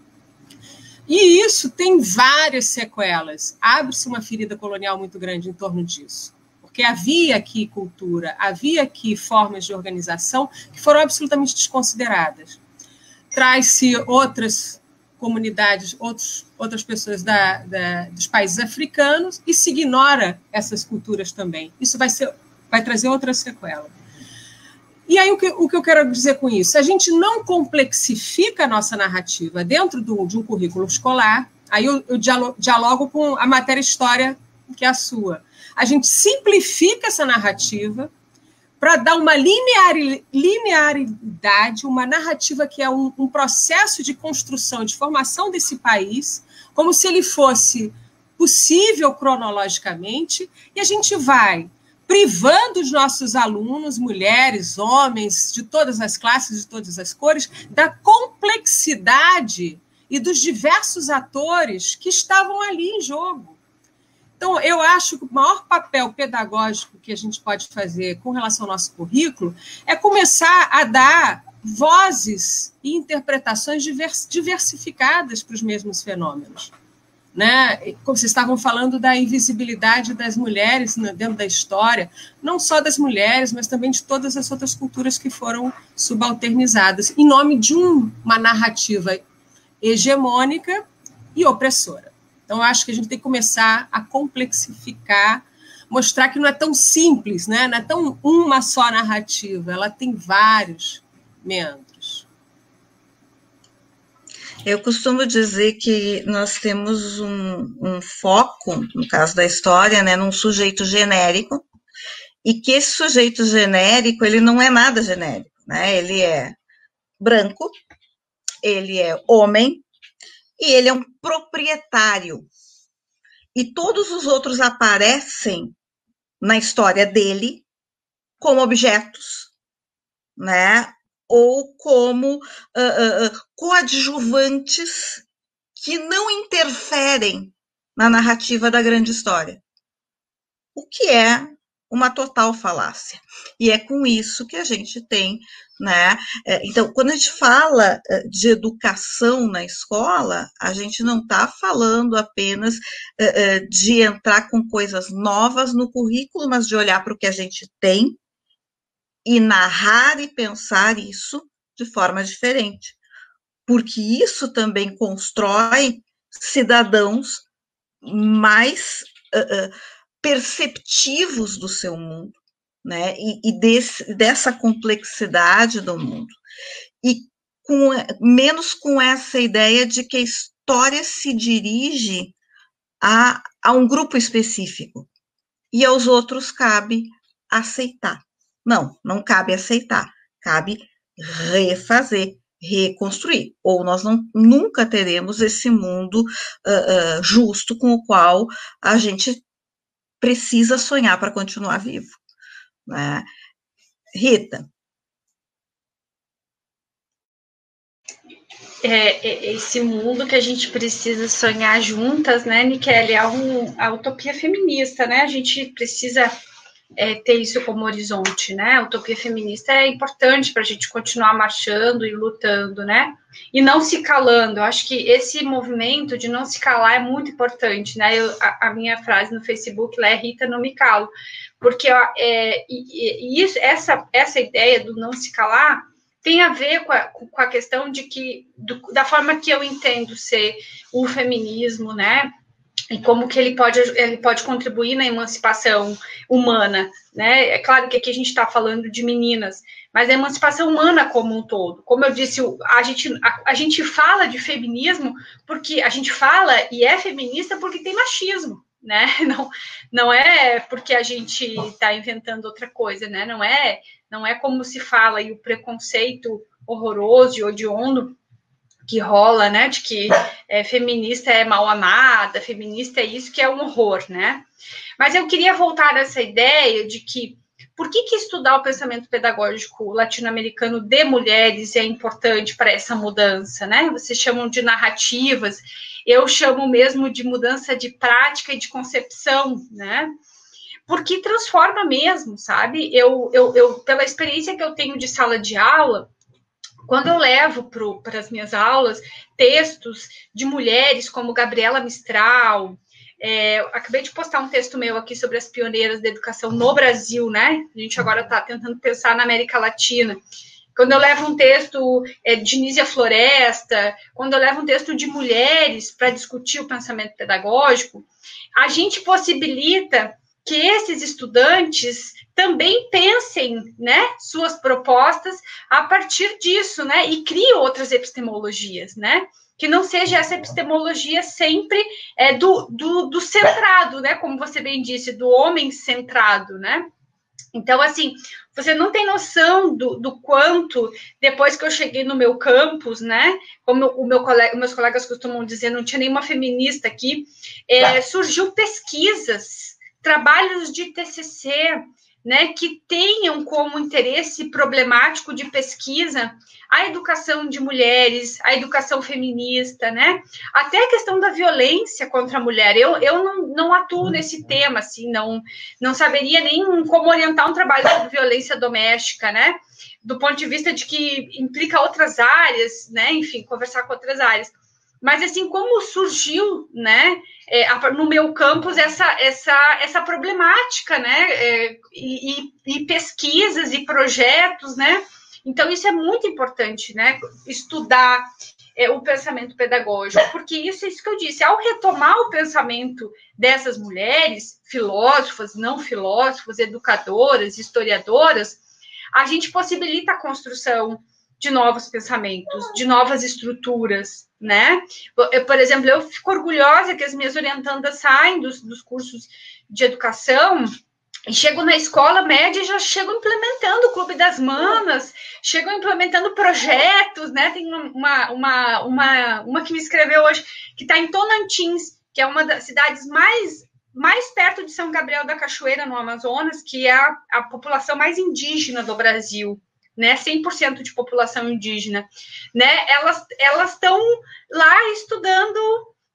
E isso tem várias sequelas. Abre-se uma ferida colonial muito grande em torno disso. Porque havia aqui cultura, havia aqui formas de organização que foram absolutamente desconsideradas. Traz-se outras comunidades, outros, outras pessoas da, da, dos países africanos e se ignora essas culturas também. Isso vai, ser, vai trazer outra sequela. E aí o que, o que eu quero dizer com isso? A gente não complexifica a nossa narrativa dentro do, de um currículo escolar, aí eu, eu dialogo com a matéria história, que é a sua. A gente simplifica essa narrativa para dar uma linearidade, uma narrativa que é um, um processo de construção, de formação desse país, como se ele fosse possível cronologicamente, e a gente vai privando os nossos alunos, mulheres, homens, de todas as classes, de todas as cores, da complexidade e dos diversos atores que estavam ali em jogo. Então, eu acho que o maior papel pedagógico que a gente pode fazer com relação ao nosso currículo é começar a dar vozes e interpretações diversificadas para os mesmos fenômenos. Né? Como vocês estavam falando da invisibilidade das mulheres dentro da história, não só das mulheres, mas também de todas as outras culturas que foram subalternizadas, em nome de um, uma narrativa hegemônica e opressora. Então, eu acho que a gente tem que começar a complexificar, mostrar que não é tão simples, né? Não é tão uma só narrativa, ela tem vários meandros. Eu costumo dizer que nós temos um, um foco, no caso da história, né, num sujeito genérico, e que esse sujeito genérico, ele não é nada genérico, né? Ele é branco, ele é homem, e ele é um proprietário. E todos os outros aparecem na história dele como objetos, né? Ou como uh, uh, coadjuvantes que não interferem na narrativa da grande história. O que é uma total falácia. E é com isso que a gente tem, né? Então, quando a gente fala de educação na escola, a gente não está falando apenas de entrar com coisas novas no currículo, mas de olhar para o que a gente tem e narrar e pensar isso de forma diferente. Porque isso também constrói cidadãos mais uh, uh, perceptivos do seu mundo, né? E, e desse, dessa complexidade do mundo. E com, menos com essa ideia de que a história se dirige a, a um grupo específico e aos outros cabe aceitar. Não, não cabe aceitar, cabe refazer, reconstruir, ou nós não, nunca teremos esse mundo uh, uh, justo com o qual a gente precisa sonhar para continuar vivo, né? Rita? É, esse mundo que a gente precisa sonhar juntas, né, Nikele, é um, a utopia feminista, né? A gente precisa É, ter isso como horizonte, né? A utopia feminista é importante para a gente continuar marchando e lutando, né? E não se calando. Eu acho que esse movimento de não se calar é muito importante, né? Eu, a, a minha frase no Facebook lá é Rita, não me calo. Porque é, e, e isso, essa, essa ideia do não se calar tem a ver com a, com a questão de que, do, da forma que eu entendo ser o feminismo, né? E como que ele pode, ele pode contribuir na emancipação humana, né? É claro que aqui a gente está falando de meninas, mas a emancipação humana como um todo. Como eu disse, a gente, a, a gente fala de feminismo porque a gente fala e é feminista porque tem machismo, né? Não, não é porque a gente está inventando outra coisa, né? Não é, não é como se fala e o preconceito horroroso e hediondo que rola, né, de que é, feminista é mal amada, feminista é isso, que é um horror, né? Mas eu queria voltar a essa ideia de que por que, que estudar o pensamento pedagógico latino-americano de mulheres é importante para essa mudança, né? Vocês chamam de narrativas, eu chamo mesmo de mudança de prática e de concepção, né? Porque transforma mesmo, sabe? Eu, eu, eu pela experiência que eu tenho de sala de aula, quando eu levo para as minhas aulas textos de mulheres como Gabriela Mistral, é, acabei de postar um texto meu aqui sobre as pioneiras da educação no Brasil, né? A gente agora está tentando pensar na América Latina. Quando eu levo um texto é, de Nízia Floresta, quando eu levo um texto de mulheres para discutir o pensamento pedagógico, a gente possibilita que esses estudantes também pensem, né, suas propostas a partir disso, né, e criem outras epistemologias, né, que não seja essa epistemologia sempre é, do, do, do centrado, né, como você bem disse, do homem centrado, né. Então, assim, você não tem noção do, do quanto, depois que eu cheguei no meu campus, né, como o meu colega, meus colegas costumam dizer, não tinha nenhuma feminista aqui, é, surgiu pesquisas, trabalhos de T C C, né, que tenham como interesse problemático de pesquisa a educação de mulheres, a educação feminista, né, até a questão da violência contra a mulher. Eu, eu não, não atuo nesse tema, assim, não, não saberia nem como orientar um trabalho sobre violência doméstica, né, do ponto de vista de que implica outras áreas, né, enfim, conversar com outras áreas. Mas, assim, como surgiu, né, é, no meu campus essa, essa, essa problemática, né, é, e, e pesquisas e projetos, né, então isso é muito importante, né, estudar é, o pensamento pedagógico, porque isso é isso que eu disse, ao retomar o pensamento dessas mulheres, filósofas, não filósofos, educadoras, historiadoras, a gente possibilita a construção de novos pensamentos, de novas estruturas, né? Eu, por exemplo, eu fico orgulhosa que as minhas orientandas saem dos, dos cursos de educação e chegam na escola média e já chegam implementando o Clube das Manas, chegam implementando projetos, né? Tem uma, uma, uma, uma que me escreveu hoje, que está em Tonantins, que é uma das cidades mais, mais perto de São Gabriel da Cachoeira, no Amazonas, que é a, a população mais indígena do Brasil, né, cem por cento de população indígena, né, elas elas estão lá estudando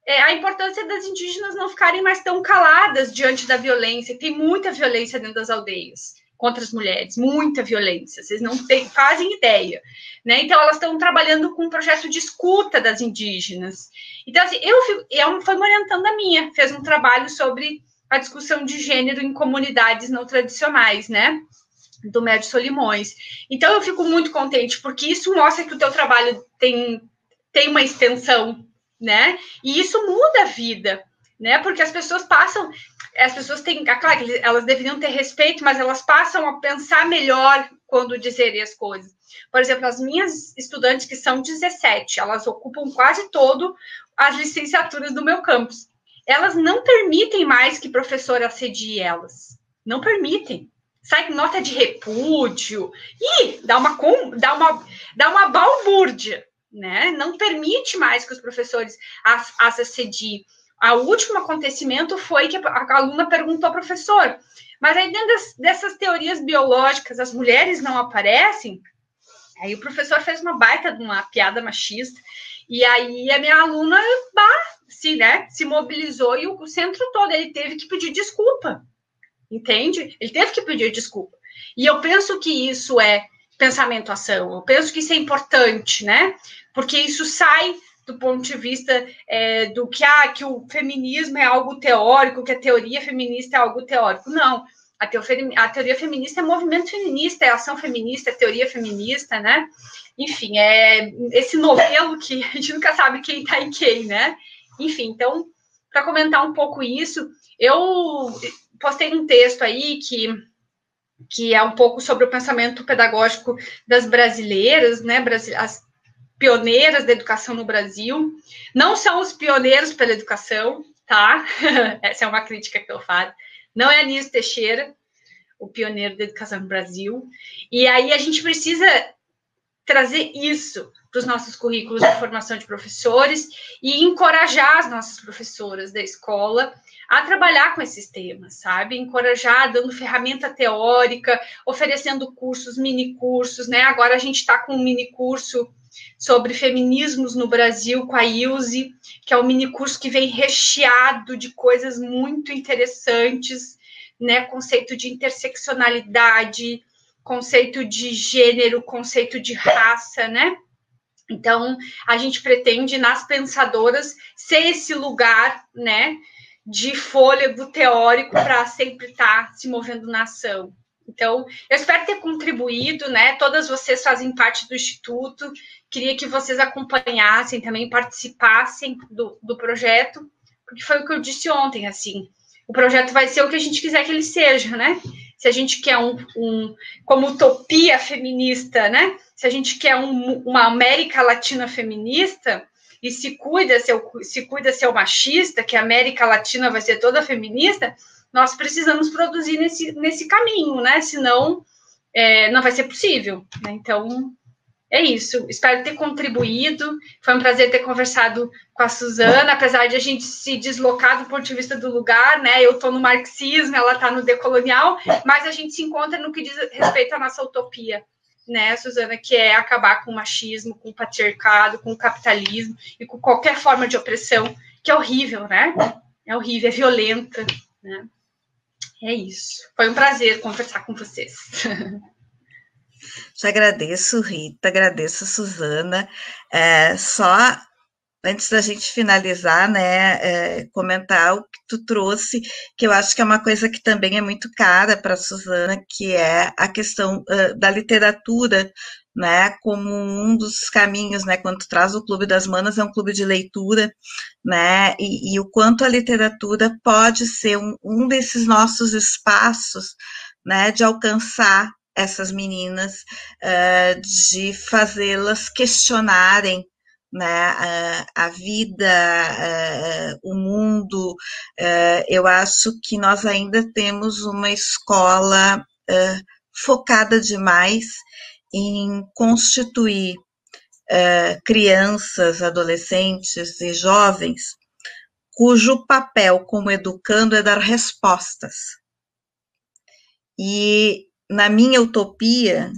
é, a importância das indígenas não ficarem mais tão caladas diante da violência. Tem muita violência dentro das aldeias contra as mulheres, muita violência, vocês não tem, fazem ideia, né? Então, elas estão trabalhando com um projeto de escuta das indígenas. Então, assim, eu, eu foi uma orientanda minha, fez um trabalho sobre a discussão de gênero em comunidades não tradicionais, né? Do Médio Solimões. Então, eu fico muito contente, porque isso mostra que o teu trabalho tem, tem uma extensão, né? E isso muda a vida, né? Porque as pessoas passam, as pessoas têm, claro, elas deveriam ter respeito, mas elas passam a pensar melhor quando dizerem as coisas. Por exemplo, as minhas estudantes, que são dezessete, elas ocupam quase todo as licenciaturas do meu campus. Elas não permitem mais que professor assedie elas. Não permitem. Sai nota de repúdio. E dá uma, dá uma, dá uma balbúrdia, né? Não permite mais que os professores as, as assediem. O último acontecimento foi que a aluna perguntou ao professor, mas aí dentro das, dessas teorias biológicas as mulheres não aparecem? Aí o professor fez uma baita de uma piada machista, e aí a minha aluna bah, se, né, se mobilizou, e o, o centro todo ele teve que pedir desculpa, entende? Ele teve que pedir desculpa. E eu penso que isso é pensamento-ação, eu penso que isso é importante, né? Porque isso sai do ponto de vista é, do que, ah, que o feminismo é algo teórico, que a teoria feminista é algo teórico. Não, a, teo, a teoria feminista é movimento feminista, é ação feminista, é teoria feminista, né? Enfim, é esse novelo que a gente nunca sabe quem tá em quem, né? Enfim, então, para comentar um pouco isso, eu postei um texto aí que, que é um pouco sobre o pensamento pedagógico das brasileiras, né? As pioneiras da educação no Brasil. Não são os pioneiros pela educação, tá? Essa é uma crítica que eu faço. Não é Anísio Teixeira, o pioneiro da educação no Brasil. E aí a gente precisa trazer isso para os nossos currículos de formação de professores e encorajar as nossas professoras da escola a trabalhar com esses temas, sabe? Encorajar, dando ferramenta teórica, oferecendo cursos, mini cursos, né? Agora a gente está com um mini curso sobre feminismos no Brasil com a Ilse, que é um mini curso que vem recheado de coisas muito interessantes, né? Conceito de interseccionalidade, conceito de gênero, conceito de raça, né? Então, a gente pretende, nas pensadoras, ser esse lugar, né, de fôlego teórico para sempre estar se movendo na ação. Então, eu espero ter contribuído, né? Todas vocês fazem parte do Instituto, queria que vocês acompanhassem também, participassem do, do projeto, porque foi o que eu disse ontem, assim, o projeto vai ser o que a gente quiser que ele seja, né? Se a gente quer um, um como utopia feminista, né? Se a gente quer um, uma América Latina feminista, e se cuida, se, eu, se cuida ser machista, que a América Latina vai ser toda feminista, nós precisamos produzir nesse, nesse caminho, né? Senão, é, não vai ser possível, né? Então, é isso. Espero ter contribuído. Foi um prazer ter conversado com a Suzana, apesar de a gente se deslocar do ponto de vista do lugar, né? Eu estou no marxismo, ela está no decolonial, mas a gente se encontra no que diz respeito à nossa utopia, né, Suzana? Que é acabar com o machismo, com o patriarcado, com o capitalismo e com qualquer forma de opressão, que é horrível, né? É horrível, é violenta, né? É isso. Foi um prazer conversar com vocês. Te agradeço, Rita, agradeço, Suzana. É, só antes da gente finalizar, né, é, comentar o que tu trouxe, que eu acho que é uma coisa que também é muito cara para a Suzana, que é a questão uh, da literatura, né, como um dos caminhos, né, quando tu traz o Clube das Manas, é um clube de leitura, né, e, e o quanto a literatura pode ser um, um desses nossos espaços, né, de alcançar essas meninas, uh, de fazê-las questionarem, né, a, a vida, uh, o mundo. Uh, eu acho que nós ainda temos uma escola uh, focada demais em constituir uh, crianças, adolescentes e jovens cujo papel como educando é dar respostas. E na minha utopia,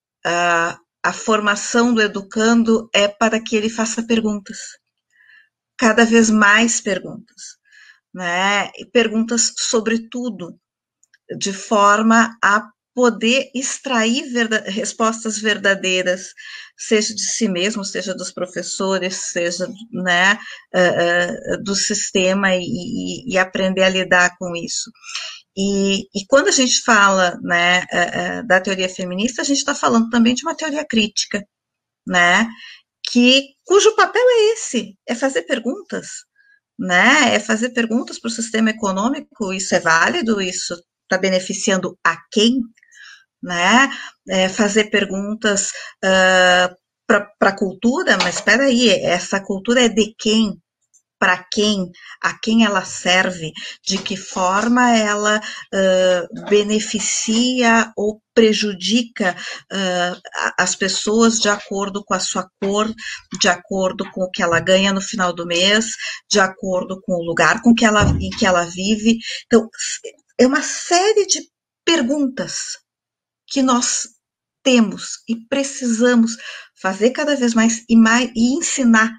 a, a formação do educando é para que ele faça perguntas, cada vez mais perguntas, né? E perguntas sobre tudo, de forma a poder extrair verda- respostas verdadeiras, seja de si mesmo, seja dos professores, seja, né, uh, uh, do sistema, e, e, e aprender a lidar com isso. E, e quando a gente fala, né, uh, uh, da teoria feminista, a gente está falando também de uma teoria crítica, né, que, cujo papel é esse, é fazer perguntas, né, é fazer perguntas para o sistema econômico. Isso é válido? Isso está beneficiando a quem? Né? É fazer perguntas uh, para a cultura, mas espera aí, essa cultura é de quem? Para quem? A quem ela serve? De que forma ela uh, beneficia ou prejudica uh, as pessoas de acordo com a sua cor, de acordo com o que ela ganha no final do mês, de acordo com o lugar com que ela, em que ela vive? Então, é uma série de perguntas que nós temos e precisamos fazer cada vez mais e, mais, e ensinar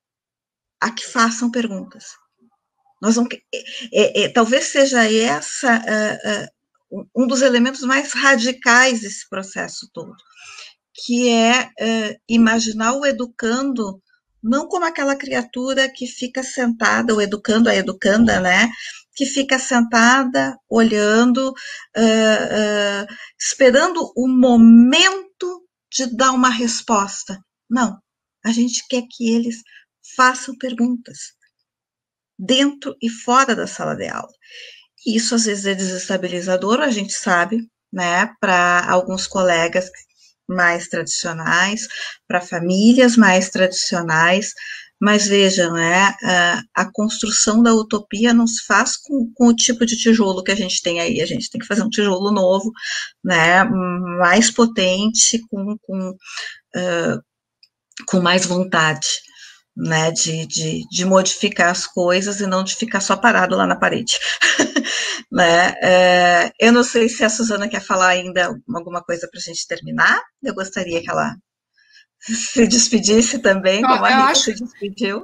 a que façam perguntas. Nós vamos, é, é, talvez seja essa uh, uh, um dos elementos mais radicais desse processo todo, que é uh, imaginar o educando não como aquela criatura que fica sentada, o educando, a educanda, né, que fica sentada, olhando, uh, uh, esperando o momento de dar uma resposta. Não, a gente quer que eles façam perguntas, dentro e fora da sala de aula. E isso às vezes é desestabilizador, a gente sabe, né, para alguns colegas mais tradicionais, para famílias mais tradicionais, mas vejam, né, a, a construção da utopia não se faz com, com o tipo de tijolo que a gente tem aí, a gente tem que fazer um tijolo novo, né, mais potente, com, com, uh, com mais vontade, né, de, de, de modificar as coisas e não de ficar só parado lá na parede. Né? É, eu não sei se a Suzana quer falar ainda alguma coisa para a gente terminar. Eu gostaria que ela se despedisse também, como a Rita se despediu.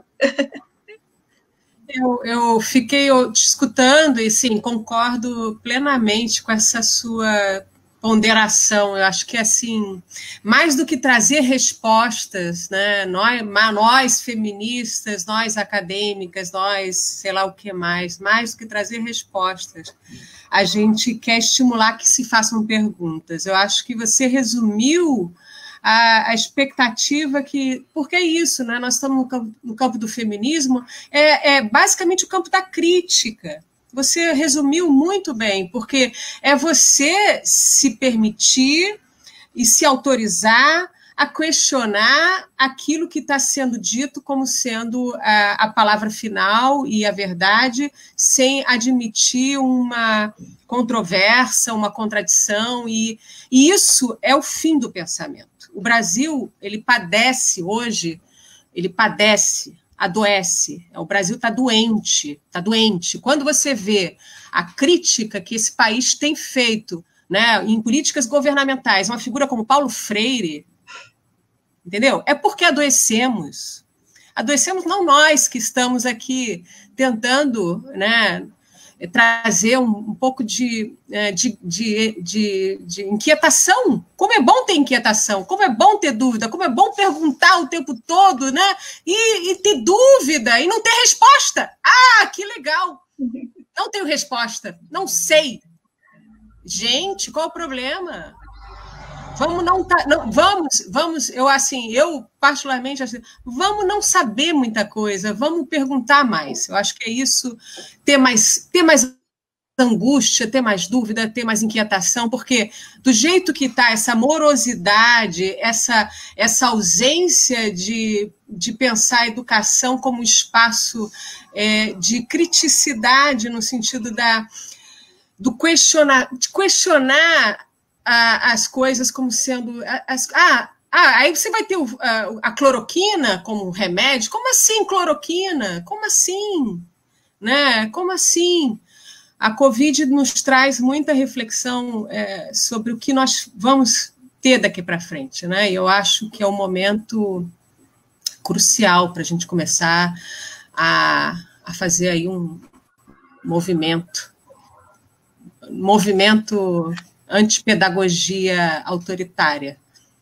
Eu, eu fiquei te escutando e, sim, concordo plenamente com essa sua ponderação. Eu acho que, assim, mais do que trazer respostas, né, nós, nós feministas, nós acadêmicas, nós sei lá o que mais, mais do que trazer respostas, a gente quer estimular que se façam perguntas. Eu acho que você resumiu a, a expectativa que... Porque é isso, né? Nós estamos no campo, no campo do feminismo, é, é basicamente o campo da crítica. Você resumiu muito bem, porque é você se permitir e se autorizar a questionar aquilo que está sendo dito como sendo a, a palavra final e a verdade, sem admitir uma controvérsia, uma contradição, e, e isso é o fim do pensamento. O Brasil, ele padece hoje, ele padece, adoece, o Brasil está doente, está doente. Quando você vê a crítica que esse país tem feito, né, em políticas governamentais, uma figura como Paulo Freire, entendeu? É porque adoecemos. Adoecemos não nós que estamos aqui tentando, né, trazer um, um pouco de, de, de, de, de inquietação. Como é bom ter inquietação, como é bom ter dúvida, como é bom perguntar o tempo todo, né? E, e ter dúvida e não ter resposta. Ah, que legal! Não tenho resposta, não sei. Gente, qual o problema? Vamos não, tá, não vamos, vamos, eu assim, eu particularmente assim, vamos não saber muita coisa, vamos perguntar mais. Eu acho que é isso, ter mais, ter mais angústia, ter mais dúvida, ter mais inquietação, porque do jeito que está essa morosidade, essa, essa ausência de, de pensar a educação como um espaço é, de criticidade no sentido da, do questionar, de questionar a, as coisas como sendo... As, ah, ah, aí você vai ter o, a, a cloroquina como remédio. Como assim cloroquina? Como assim? Né? Como assim? A Covid nos traz muita reflexão é, sobre o que nós vamos ter daqui para frente, né? E eu acho que é um momento crucial para a gente começar a, a fazer aí um movimento, movimento antipedagogia autoritária.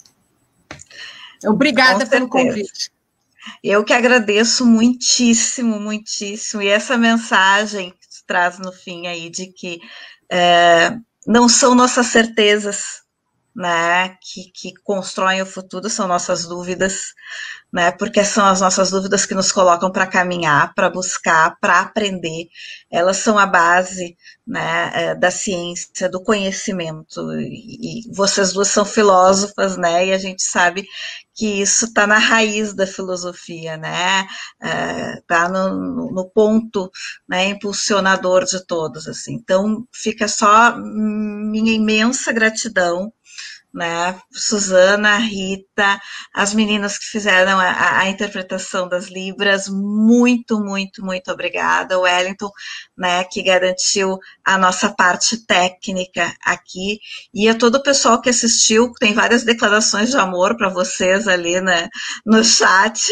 Obrigada pelo convite. Eu que agradeço muitíssimo, muitíssimo, e essa mensagem que se traz no fim aí de que é, não são nossas certezas, né, que, que constroem o futuro, são nossas dúvidas, né, porque são as nossas dúvidas que nos colocam para caminhar, para buscar, para aprender. Elas são a base, né, da ciência, do conhecimento, e, e vocês duas são filósofas, né, e a gente sabe que isso está na raiz da filosofia, né, está no, no ponto, né, impulsionador de todos, assim. Então, fica só minha imensa gratidão, né, Suzana, Rita, as meninas que fizeram a, a interpretação das Libras, muito, muito, muito obrigada, o Wellington, né, que garantiu a nossa parte técnica aqui, e a todo o pessoal que assistiu, tem várias declarações de amor para vocês ali, né, no chat.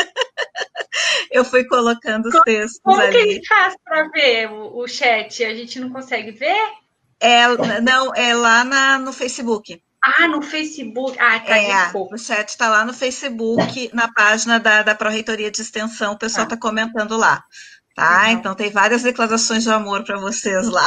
Eu fui colocando os textos Como ali. Como que a gente faz para ver o, o chat? A gente não consegue ver? É, não, é lá na, no Facebook. Ah, no Facebook. Ah, tá, é, desculpa. O chat está lá no Facebook, na página da, da Pró-Reitoria de Extensão, o pessoal está ah. comentando lá, tá? Legal. Então, tem várias declarações de amor para vocês lá.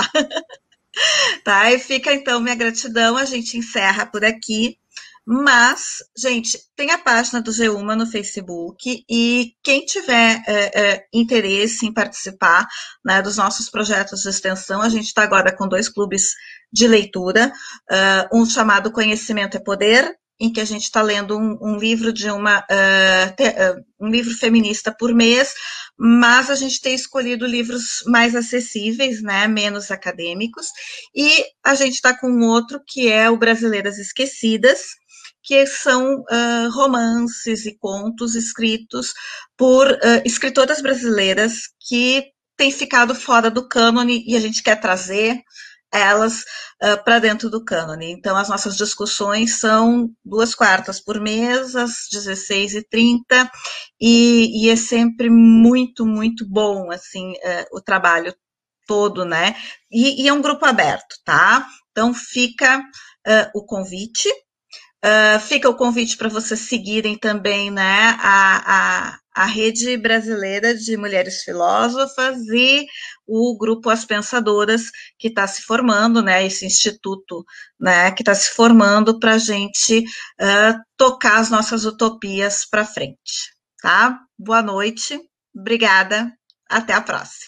Tá? E fica, então, minha gratidão, a gente encerra por aqui. Mas, gente, tem a página do GEUMA no Facebook, e quem tiver é, é, interesse em participar, né, dos nossos projetos de extensão, a gente está agora com dois clubes de leitura, uh, um chamado Conhecimento é Poder, em que a gente está lendo um, um livro de uma uh, te, uh, um livro feminista por mês, mas a gente tem escolhido livros mais acessíveis, né, menos acadêmicos, e a gente está com um outro que é o Brasileiras Esquecidas, que são uh, romances e contos escritos por uh, escritoras brasileiras que têm ficado fora do cânone, e a gente quer trazer elas uh, para dentro do cânone. Então, as nossas discussões são duas quartas por mês, às dezesseis e trinta, e, e é sempre muito, muito bom, assim, uh, o trabalho todo, né? E, e é um grupo aberto, tá? Então, fica uh, o convite. Uh, fica o convite para vocês seguirem também, né, a, a, a Rede Brasileira de Mulheres Filósofas e o grupo As Pensadoras, que está se formando, né, esse instituto, né, que está se formando para a gente uh, tocar as nossas utopias para frente, tá? Boa noite, obrigada, até a próxima.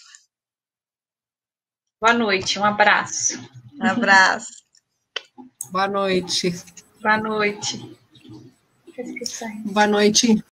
Boa noite, um abraço. Um abraço. Boa noite. Boa noite. Boa noite.